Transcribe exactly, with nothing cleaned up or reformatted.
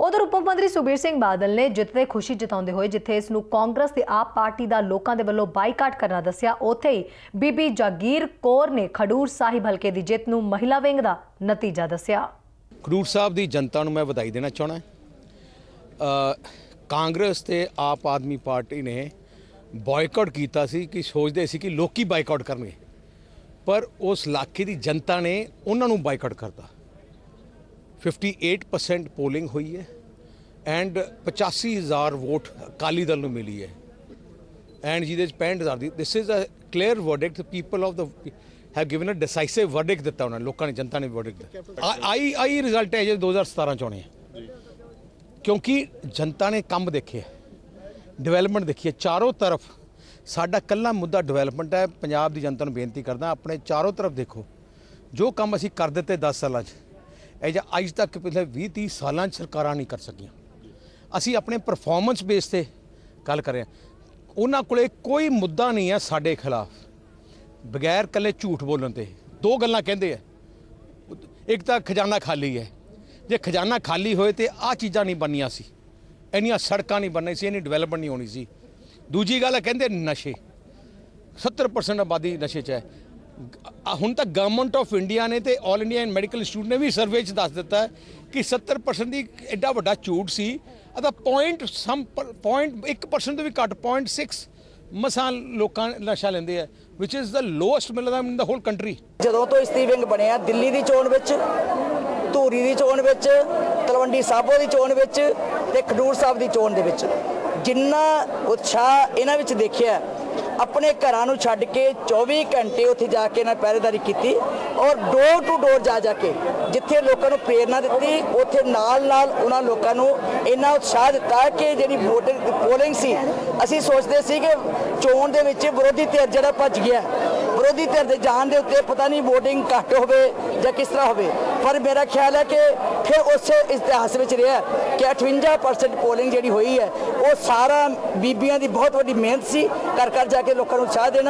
उधर उप मंत्री सुखबीर सिंह बादल ने जित ते खुशी जताउंदे होए जिथे इस नूं कांग्रेस ते आप पार्टी दा लोकां दे वल्लों बाईकाट करना दस्सिया, उत्थे ही बीबी जागीर कौर ने खडूर साहिब हलके दी जित नूं महिला विंग दा नतीजा दस्सिया। खडूर साहब दी जनता नूं मैं वधाई देना चाहना। कांग्रेस ते आप आदमी पार्टी ने बॉयकॉट कीता सी कि सोचते सी कि लोकी बाईकाट करनगे, पर उस इलाके दी जनता ने उन्हां नूं बाईकाट करता। अट्ठावन परसेंट पोलिंग हुई है एंड पचासी हज़ार वोट अकाली दल नूं मिली है एंड जिहदे च पैंठ हज़ार दी this is a clear verdict. People of the have given a decisive verdict दिता उन्होंने, लोगों ने, जनता ने वर्डिक्ट दिता। आई आई रिजल्ट है जो दो हज़ार सतारह चुने, क्योंकि जनता ने काम देखे, डिवेलपमेंट देखी है चारों तरफ। साडा कल्ला मुद्दा डिवेलपमेंट है। पंजाब की जनता नूं बेनती करदा, अपने चारों तरफ देखो जो काम असीं कर दिते दस साल ਇਹ ਜਾਂ ਅੱਜ तक पिछले बीस तीस साल सरकारां नहीं कर सकियां। असी अपने परफॉर्मेंस बेस से गल कर रहे हैं। उन्हां कोले कोई मुद्दा नहीं है साडे खिलाफ, बगैर कल्ले झूठ बोलण ते। दो गल्लां कहंदे है, एक तो खजाना खाली है। जे खजाना खाली होए तो आ चीज़ां नहीं बननियां सी, इन्नियां सड़कां नहीं बननी सी, इन्नी डिवेलपमेंट नहीं होनी सी। दूजी गल कहंदे नशे, सत्तर परसेंट आबादी नशे च है। हुण तक गवर्नमेंट ऑफ इंडिया ने तो ऑल इंडिया मैडिकल इंस्टीट्यूट ने भी सर्वे दस दिता है कि सत्तर परसेंट की एडा वड्डा झूठ सी। अदा पॉइंट सम पॉइंट एक परसेंट तो भी घट पॉइंट सिक्स मसां लोग नशा लेंदे है, विच इज़ द लोएस्ट मिलदा इन द होल कंट्री। जदों तो इस विंग बनया दिल्ली की चोण विच, धूरी की चोण विच, तलवंडी साबो की चोण विच ते खडूर साहब की चोण दे विच जिन्ना उत्साह इन्हां विच देखिया, अपने घरां नूं छड्ड के चौबी घंटे उत्थे जाके इन्हां पहरेदारी की और डोर टू डोर जा जाके जिथे लोगों को प्रेरणा दी, उत्थे नाल नाल उन्हां लोगों को इन्ना उत्साह दिता कि जिहड़ी वोटिंग पोलिंग सी, असीं सोचते सी कि चोण दे विच विरोधी धिर जिहड़ा भज गया, विरोधी धिर दे जाण दे उत्ते पता नहीं वोटिंग घट होवे जां किस तरह होवे, पर मेरा ख्याल है कि फिर उस इतिहास विच रहा कि अठवंजा परसेंट पोलिंग जिहड़ी हुई है वो सारा बीबियां दी बहुत वड्डी मेहनत सी, कर कर जाके लोगों को उत्साह देना।